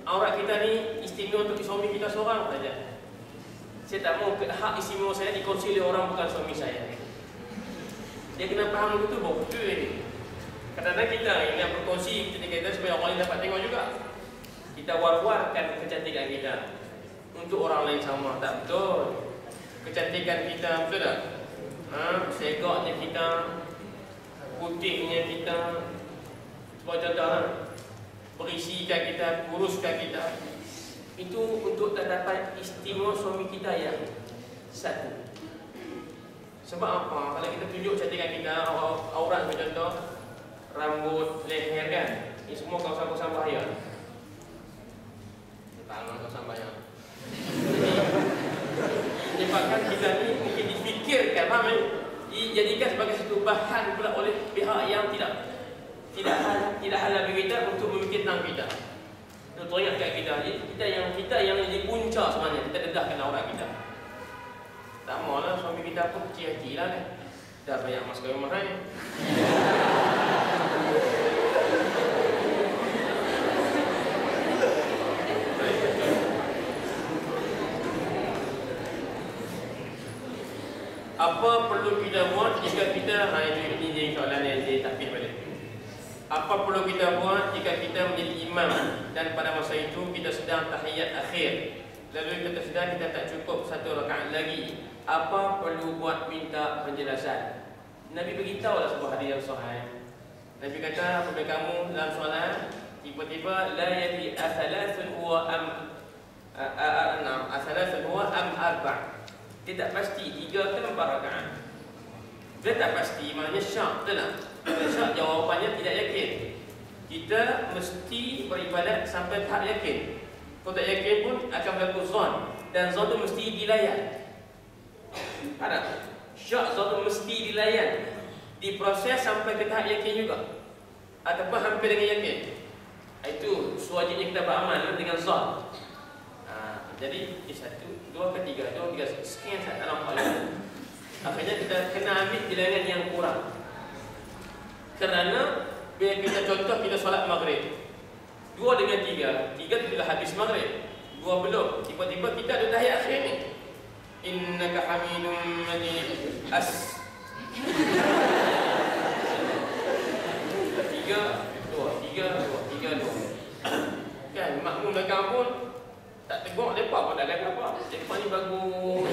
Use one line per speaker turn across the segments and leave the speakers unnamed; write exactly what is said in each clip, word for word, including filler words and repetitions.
aurat kita ni istimewa untuk suami kita seorang saja. Saya tak mau hak istimewa saya dikongsi oleh orang bukan suami saya. Dia kena faham betul bahawa betul ini. Kadang-kadang kita ini yang berkongsi kita kita supaya orang lain dapat tengok juga. Kita war-warkan kecantikan kita untuk orang lain sama, tak betul. Kecantikan kita betul tak? Ha, segaknya kita, putihnya kita, contohnya berisikan kita, kuruskan kita. Itu untuk terdapat istimewa suami kita yang satu. Sebab apa? Kalau kita tunjuk cantikan kita, aurat contoh, rambut, leher kan, ini semua kawasan-kawasan bahaya. Tangan kawasan bahaya. Menyebabkan kita ni mungkin difikirkan, faham kan? Dijadikan sebagai satu bahan pula oleh pihak yang tidak tidak hal, tidak halal bagi kita untuk memikir tentang kita. Untuk ingatkan kita, kita yang kita yang jadi punca sebenarnya, kita dedahkan aurat kita. Tak maulah suami kita pun kecil hati lah kan. Dah banyak mas kahwin mahal ni. Apa perlu kita buat jika kita, ha itu ini jadi soalan yang dia takbir balik. Apa perlu kita buat jika kita menjadi imam dan pada masa itu kita sedang tahiyat akhir, lalu kita sedang kita tak cukup satu rakaat lagi, apa perlu buat? Minta penjelasan. Nabi beritahu lah sebuah hadis yang sahih. Nabi kata apabila kamu dalam solat tiba-tiba la yadri athalathun huwa am enam athalathun huwa am arba', dia tak pasti tiga ke empat rakaat. Dia tak pasti, maknanya syak, betul tak? Syak jawapannya tidak yakin. Kita mesti beribadat sampai tahap yakin. Kalau tak yakin pun akan berlaku zon, dan zon tu mesti dilayan. Ada syak zon tu mesti dilayan, diproses sampai ke tahap yakin juga, ataupun hampir dengan yakin. Itu sewajibnya kita beramal dengan zon. Ha, jadi satu, dua, ketiga, dua, tiga, sekian saat dalam hal. Akhirnya kita kena ambil bilangan yang kurang. Kerana bila kita contoh kita solat maghrib, dua dengan tiga, tiga tu bila habis maghrib, dua belum, tiba-tiba kita ada tahiyat akhir ni, innaka hamidum majid as tiga, dua, tiga, dua, tiga, dua. Kan makmum belakang pun tak tegur mereka pun tak kata apa, mereka ni bagus.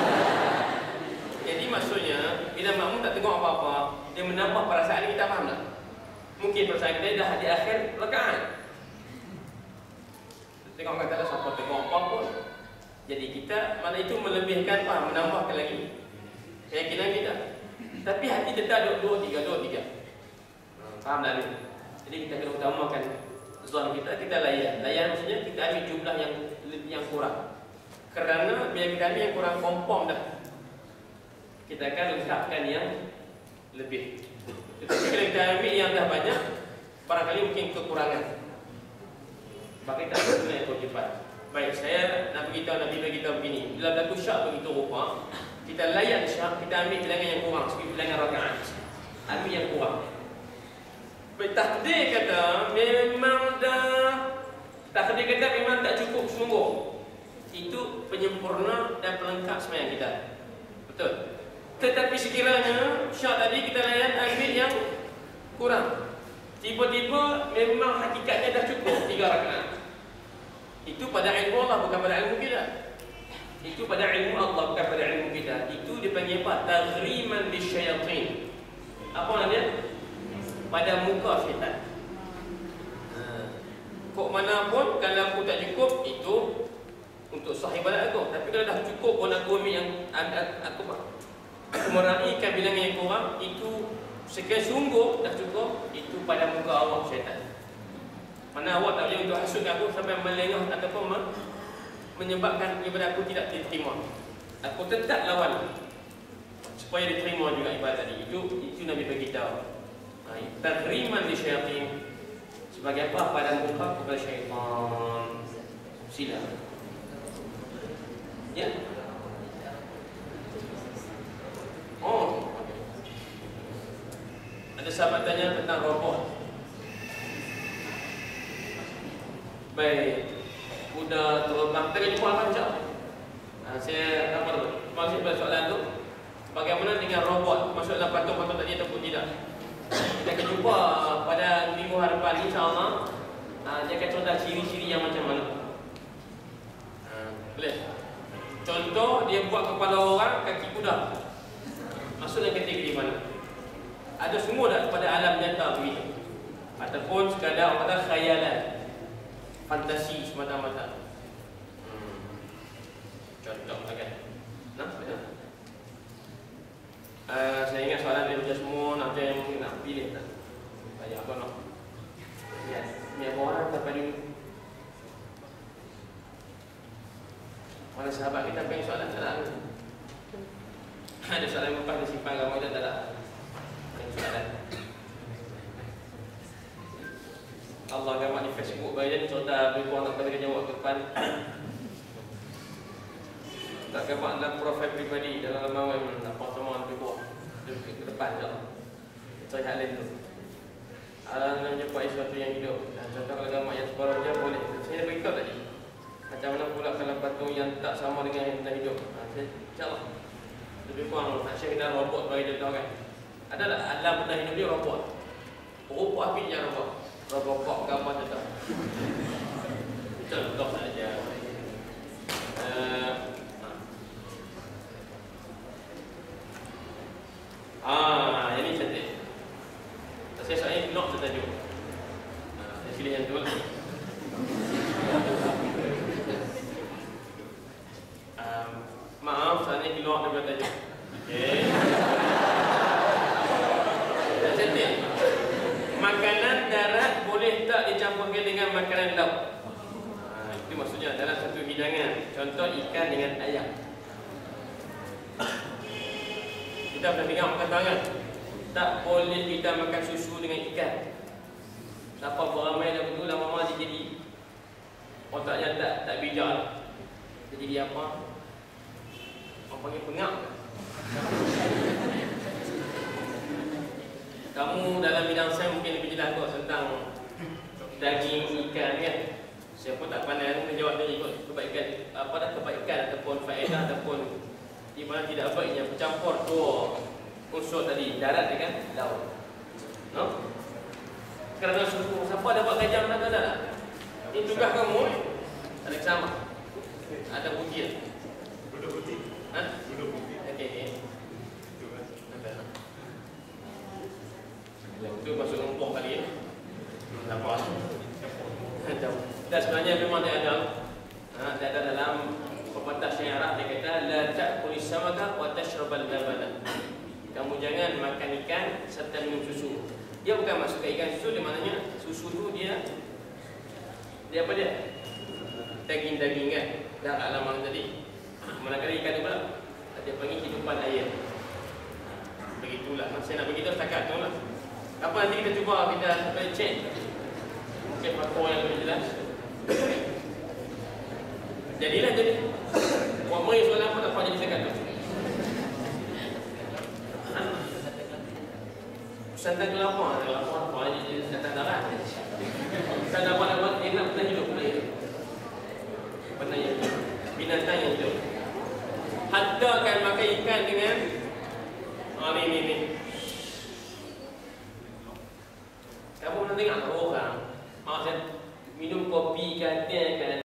Jadi maksudnya bila makmum tak tegur apa-apa, dia menambah perasaan kita, faham tak? Mungkin perasaan kita dah di akhir rakaat. Tengok kata dah siapa tegur apa pun. Jadi kita mana itu melebihkan, faham, menambahkan lagi keyakinan kita. Tapi hati tetap dua, dua, tiga, dua, tiga. Faham tak ni? Jadi kita kena utamakan zon kita, kita layan. Layan maksudnya kita ambil jumlah yang yang kurang. Kerana bila kita ambil yang kurang kompom dah, kita akan letakkan yang lebih. Tetapi kalau kita ambil yang dah banyak, barangkali mungkin kekurangan. Maka kita harus guna yang cepat. Baik, saya nak beritahu, Nabi beritahu begini. Bila berlaku syak begitu rupa, kita layan syak, kita ambil bilangan yang kurang, seperti bilangan rakaat. Ambil yang kurang. Baik, takdir kata memang dah, takdir kata memang tak cukup sungguh. Itu penyempurna dan pelengkap sembahyang kita. Betul. Tetapi sekiranya syak tadi kita layan ambil yang kurang, tiba-tiba memang hakikatnya dah cukup tiga rakaat. Itu pada ilmu Allah, bukan pada ilmu kita. Itu pada ilmu Allah, bukan pada ilmu kita. Itu dipanggil apa? Taghriman lisyayatin. Apa namanya? Pada muka syaitan. Ha. Kok mana pun kalau aku tak cukup, itu untuk sahibat aku. Tapi kalau dah cukup pun aku ambil yang aku aku meraihkan bilangan yang kurang, itu sekian sungguh dah cukup, itu pada muka Allah syaitan. Mana awak tak boleh untuk hasut aku sampai melengah ataupun menyebabkan ibadat aku tidak diterima. Aku tetap lawan supaya diterima juga ibadat tadi. Itu itu Nabi beritahu. Taghriman lisyayatin, sebagai apa? Pada muka kepada syaitan. Sila. Ya. Oh, ada sahabat tanya tentang robot. Baik, kuda terbang. Kita akan jumpa macam. Ha, saya apa tu? Maksud pada soalan tu, bagaimana dengan robot masuk dalam patung-patung tadi ataupun tidak? Kita akan jumpa pada minggu hadapan insya-Allah. Ha, dia akan contoh ciri-ciri yang macam mana. Ha, boleh. Contoh dia buat kepala orang kaki kuda. Masuk dalam kategori mana? Ada semua dah pada alam nyata begitu. Ataupun sekadar orang kata khayalan, fantasi semata-mata. Hmm. Contoh kan. Nah, betul. Uh, saya ingat soalan dia semua nak ada yang mungkin nak pilih tak? Banyak apa nak? Ya, ni apa orang tak pada mana sahabat kita pengen soalan tak ada. Ada soalan yang lepas disimpan agama kita tak ada. Pengen soalan. Allah agama di Facebook bayan cerita lebih kurang tak boleh jawab ke depan. Tak gambar dalam profil pribadi dalam laman apa semua lebih kurang ke depan je. Saya hal lain tu. Ada nak jumpa sesuatu yang hidup. Contoh kalau gambar yang separuh je boleh. Saya dah beritahu tadi. Macam mana pula kalau patung yang tak sama dengan yang kita hidup. Ha, saya insya-Allah lebih kurang nak share kita robot bagi dia tahu kan. Ada tak alam benda hidup dia robot. Robot apa je robot? Robocop ke apa tu? Contoh saja. Eh Ah, ini cantik. Saya soalnya nak tertajuk. Ah, saya pilih yang tu lah. Um, maaf, soalnya keluar daripada tajuk. Okey. Cantik. Makanan darat boleh tak dicampurkan dengan makanan laut? Ah, itu maksudnya dalam satu hidangan. Contoh ikan dengan ayam. Kita pernah dengar makan tangan. Tak boleh kita makan susu dengan ikan. Siapa beramai dah betul lama-lama dia jadi otaknya tak tak bijak. Dia jadi apa? Orang panggil pengap. Kamu dalam bidang sains mungkin lebih jelas kot tentang daging ikan kan. Saya pun tak pandai menjawab dia ikut kebaikan apa dah kebaikan ataupun faedah ataupun di mana tidak baiknya bercampur dua unsur tadi darat dengan laut. No? Kerana suku siapa dapat gajah nak ada tak? Ini tugas kamu ni. Ada sama. Ada bukit.
Duduk putih.
Ha?
Duduk putih.
Okey okey.
Duduk.
Nampak. Itu masuk rumput kali ya. Nampak. Dan sebenarnya memang dia ada. Ha, dia ada dalam pepatah syair Arab dia kata la ta'kulis samaka wa tashrabal labana. Kamu jangan makan ikan serta minum susu. Dia bukan masukkan ikan susu, di maknanya susu tu dia dia apa dia? Daging-daging kan. Dah alaman tadi. Manakala ikan tu pula dia panggil hidupan air. Begitulah. Saya nak beritahu setakat tu lah. Apa nanti kita cuba kita boleh check. Mungkin faktor yang lebih jelas. Jadilah jadi. Buat meri soalan apa tak apa jadi setakat tu. Santan kelapa, kelapa apa jadi datang darah. Santan apa nak buat enak kita hidup.